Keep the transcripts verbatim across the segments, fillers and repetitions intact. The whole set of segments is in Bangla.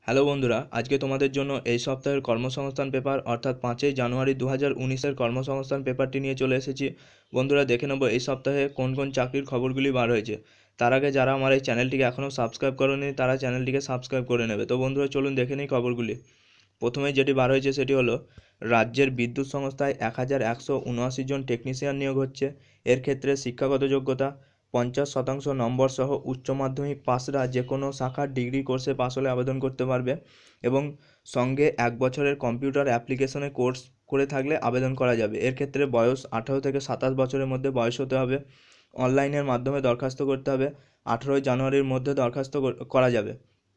হ্যালো বন্ধুরা, আজকে তোমাদের জন্য এই সপ্তাহের কর্মসংস্থান পেপার অর্থাৎ পাঁচই জানুয়ারি দু হাজার উনিশের কর্মসংস্থান পেপারটি নিয়ে চলে এসেছি। বন্ধুরা, দেখে নেব এই সপ্তাহে কোন কোন চাকরির খবরগুলি বার হয়েছে। তার আগে যারা আমার এই চ্যানেলটিকে এখনও সাবস্ক্রাইব করেনি তারা চ্যানেলটিকে সাবস্ক্রাইব করে নেবে। তো বন্ধুরা, চলুন দেখে নিই খবরগুলি। প্রথমেই যেটি বার হয়েছে সেটি হলো রাজ্যের বিদ্যুৎ সংস্থায় এক হাজার একশো উনআশি জন টেকনিশিয়ান নিয়োগ হচ্ছে। এর ক্ষেত্রে শিক্ষাগত যোগ্যতা পঞ্চাশ শতাংশ নম্বর সহ উচ্চ মাধ্যমিক পাসরা যে কোনো শাখার ডিগ্রি কোর্সে পাস হলে আবেদন করতে পারবে এবং সঙ্গে এক বছরের কম্পিউটার অ্যাপ্লিকেশনে কোর্স করে থাকলে আবেদন করা যাবে। এর ক্ষেত্রে বয়স আঠারো থেকে সাতাশ বছরের মধ্যে বয়স হতে হবে। অনলাইনের মাধ্যমে দরখাস্ত করতে হবে। আঠেরোই জানুয়ারির মধ্যে দরখাস্ত করা যাবে।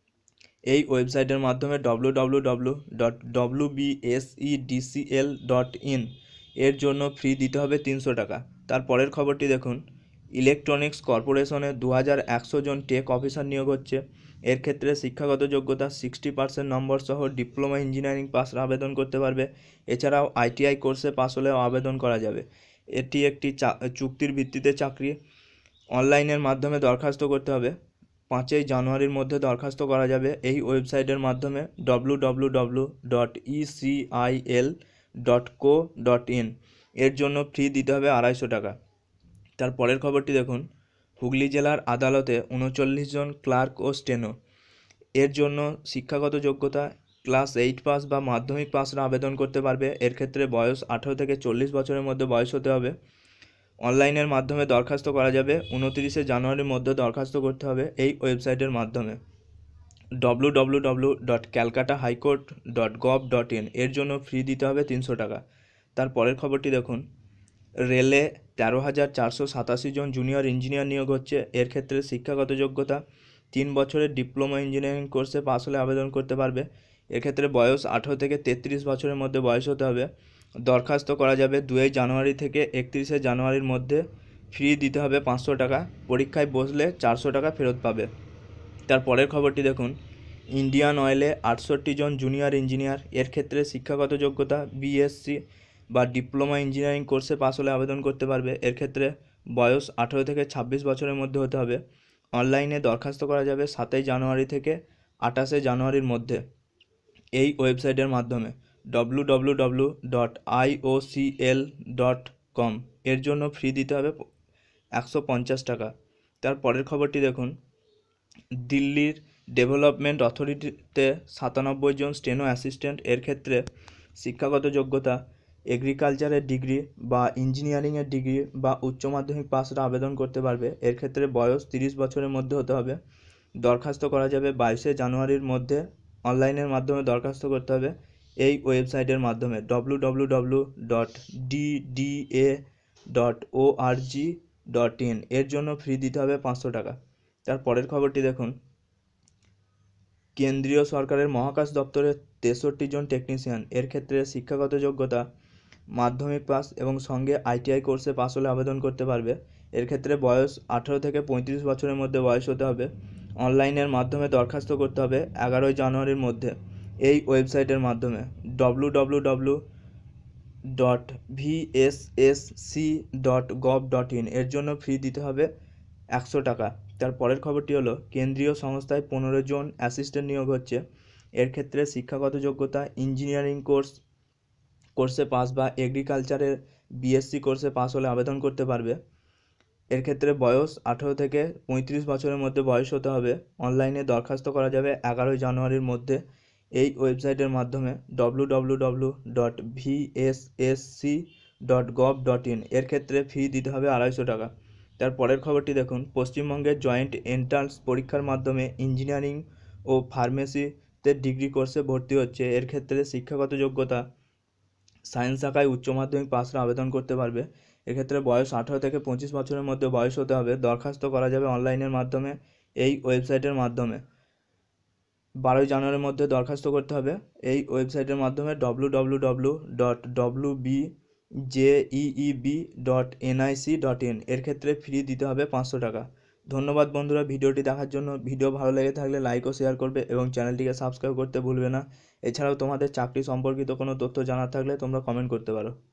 এই ওয়েবসাইটের মাধ্যমে W W W dot W B S E D C L dot in এর জন্য ফি দিতে হবে তিনশো টাকা। তার পরের খবরটি দেখুন, ইলেকট্রনিক্স কর্পোরেশনে দু হাজার একশো জন টেক অফিসার নিয়োগ হচ্ছে। এর ক্ষেত্রে শিক্ষাগত যোগ্যতা সিক্সটি পার্সেন্ট নম্বর সহ ডিপ্লোমা ইঞ্জিনিয়ারিং পাস আবেদন করতে পারবে। এছাড়াও আইটিআই কোর্সে পাস হলেও আবেদন করা যাবে। এটি একটি চুক্তির ভিত্তিতে চাকরি। অনলাইনের মাধ্যমে দরখাস্ত করতে হবে। পাঁচই জানুয়ারির মধ্যে দরখাস্ত করা যাবে এই ওয়েবসাইটের মাধ্যমে W W W dot E C I L dot co dot in এর জন্য ফি দিতে হবে আড়াইশো টাকা। তার পরের খবরটি দেখুন, হুগলি জেলার আদালতে উনচল্লিশ জন ক্লার্ক ও স্টেনো এর জন্য শিক্ষাগত যোগ্যতা ক্লাস এইট পাস বা মাধ্যমিক পাসরা আবেদন করতে পারবে। এর ক্ষেত্রে বয়স আঠেরো থেকে চল্লিশ বছরের মধ্যে বয়স হতে হবে। অনলাইনের মাধ্যমে দরখাস্ত করা যাবে। উনতিরিশে জানুয়ারির মধ্যে দরখাস্ত করতে হবে এই ওয়েবসাইটের মাধ্যমে W W W dot Calcutta high court dot gov dot in এর জন্য ফি দিতে হবে তিনশো টাকা। তার পরের খবরটি দেখুন, রেলে তেরো হাজার চারশো সাতাশি জন জুনিয়র ইঞ্জিনিয়ার নিয়োগ হচ্ছে। এর ক্ষেত্রে শিক্ষাগত যোগ্যতা তিন বছরের ডিপ্লোমা ইঞ্জিনিয়ারিং কোর্সে পাস হলে আবেদন করতে পারবে। এক্ষেত্রে বয়স আঠেরো থেকে তেত্রিশ বছরের মধ্যে বয়স হতে হবে। দরখাস্ত করা যাবে দুই জানুয়ারি থেকে একত্রিশে জানুয়ারির মধ্যে। ফি দিতে হবে পাঁচশো টাকা। পরীক্ষায় বসলে চারশো টাকা ফেরত পাবে। তার পরের খবরটি দেখুন, ইন্ডিয়ান অয়েলে আটষট্টি জন জুনিয়র ইঞ্জিনিয়ার এর ক্ষেত্রে শিক্ষাগত যোগ্যতা বিএসসি বা ডিপ্লোমা ইঞ্জিনিয়ারিং কোর্সে পাস হলে আবেদন করতে পারবে। এর ক্ষেত্রে বয়স আঠেরো থেকে ছাব্বিশ বছরের মধ্যে হতে হবে। অনলাইনে দরখাস্ত করা যাবে সাতই জানুয়ারি থেকে আঠাশে জানুয়ারির মধ্যে এই ওয়েবসাইটের মাধ্যমে W W W dot I O C L dot com এর জন্য ফি দিতে হবে একশো পঞ্চাশ টাকা। তার পরের খবরটি দেখুন, দিল্লির ডেভেলপমেন্ট অথরিটিতে সাতানব্বই জন স্টেনো অ্যাসিস্ট্যান্ট এর ক্ষেত্রে শিক্ষাগত যোগ্যতা এগ্রিকালচারের ডিগ্রি বা ইঞ্জিনিয়ারিংয়ের ডিগ্রি বা উচ্চ মাধ্যমিক পাসরা আবেদন করতে পারবে। এর ক্ষেত্রে বয়স তিরিশ বছরের মধ্যে হতে হবে। দরখাস্ত করা যাবে বাইশে জানুয়ারির মধ্যে। অনলাইনের মাধ্যমে দরখাস্ত করতে হবে এই ওয়েবসাইটের মাধ্যমে W W W dot D D A dot O R G dot in এর জন্য ফি দিতে হবে পাঁচশো টাকা। তার পরের খবরটি দেখুন, কেন্দ্রীয় সরকারের মহাকাশ দপ্তরের তেষট্টি জন টেকনিশিয়ান এর ক্ষেত্রে শিক্ষাগত যোগ্যতা মাধ্যমিক পাস এবং সঙ্গে আইটিআই কোর্সে পাস হলে আবেদন করতে পারবে। এর ক্ষেত্রে বয়স আঠেরো থেকে পঁয়ত্রিশ বছরের মধ্যে বয়স হতে হবে। অনলাইনের মাধ্যমে দরখাস্ত করতে হবে এগারোই জানুয়ারির মধ্যে এই ওয়েবসাইটের মাধ্যমে W W W dot V S S C dot gov dot in এর জন্য ফি দিতে হবে একশো টাকা। তার পরের খবরটি হলো, কেন্দ্রীয় সংস্থায় পনেরো জন অ্যাসিস্ট্যান্ট নিয়োগ হচ্ছে। এর ক্ষেত্রে শিক্ষাগত যোগ্যতা ইঞ্জিনিয়ারিং কোর্স কোর্সে পাস বা এগ্রিকালচারের বিএসসি কোর্সে পাস হলে আবেদন করতে পারবে। এর ক্ষেত্রে বয়স আঠেরো থেকে পঁয়ত্রিশ বছরের মধ্যে বয়স হতে হবে। অনলাইনে দরখাস্ত করা যাবে এগারোই জানুয়ারির মধ্যে এই ওয়েবসাইটের মাধ্যমে W W W dot V S S C dot gov dot in এর ক্ষেত্রে ফি দিতে হবে আড়াইশো টাকা। তার পরের খবরটি দেখুন, পশ্চিমবঙ্গের জয়েন্ট এন্ট্রান্স পরীক্ষার মাধ্যমে ইঞ্জিনিয়ারিং ও ফার্মেসিতে ডিগ্রি কোর্সে ভর্তি হচ্ছে। এর ক্ষেত্রে শিক্ষাগত যোগ্যতা সায়েন্স শাখায় উচ্চ মাধ্যমিক পাসরা আবেদন করতে পারবে। এক্ষেত্রে বয়স আঠেরো থেকে পঁচিশ বছরের মধ্যে বয়স হতে হবে। দরখাস্ত করা যাবে অনলাইনের মাধ্যমে এই ওয়েবসাইটের মাধ্যমে বারোই জানুয়ারির মধ্যে দরখাস্ত করতে হবে এই ওয়েবসাইটের মাধ্যমে W W W dot W B J E E B dot N I C dot in এর ক্ষেত্রে ফি দিতে হবে পাঁচশো টাকা। ধন্যবাদ বন্ধুরা ভিডিওটি দেখার জন্য। ভিডিও ভালো লেগে থাকলে লাইক ও শেয়ার করবে এবং চ্যানেলটিকে সাবস্ক্রাইব করতে ভুলবে না। এছাড়াও তোমাদের চাকরি সম্পর্কিত কোনো তথ্য জানার থাকলে তোমরা কমেন্ট করতে পারো।